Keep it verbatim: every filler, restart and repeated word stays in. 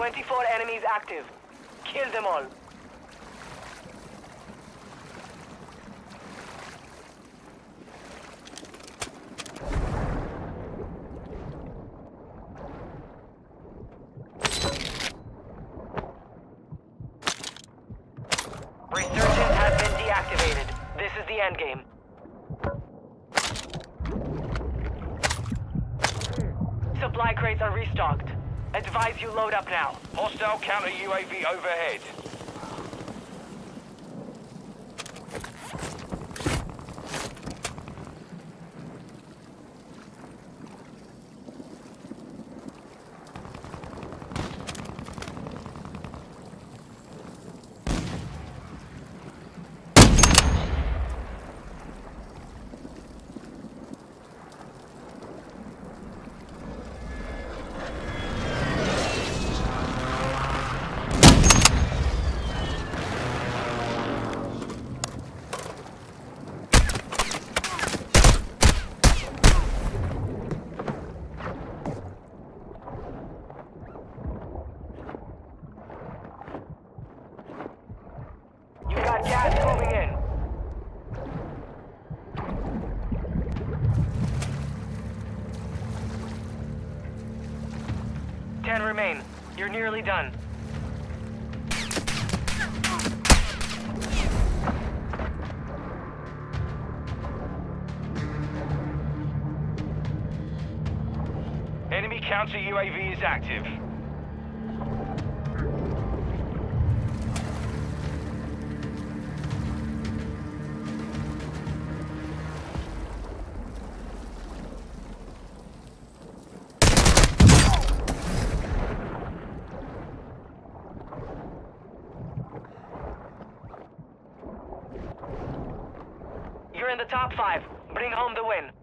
twenty-four enemies active. Kill them all. Resurgent has been deactivated. This is the endgame. Supply crates are restocked. Advise you load up now. Hostile counter U A V overhead. Gas moving in. Ten remain. You're nearly done. Enemy counter U A V is active. You're in the top five. Bring home the win.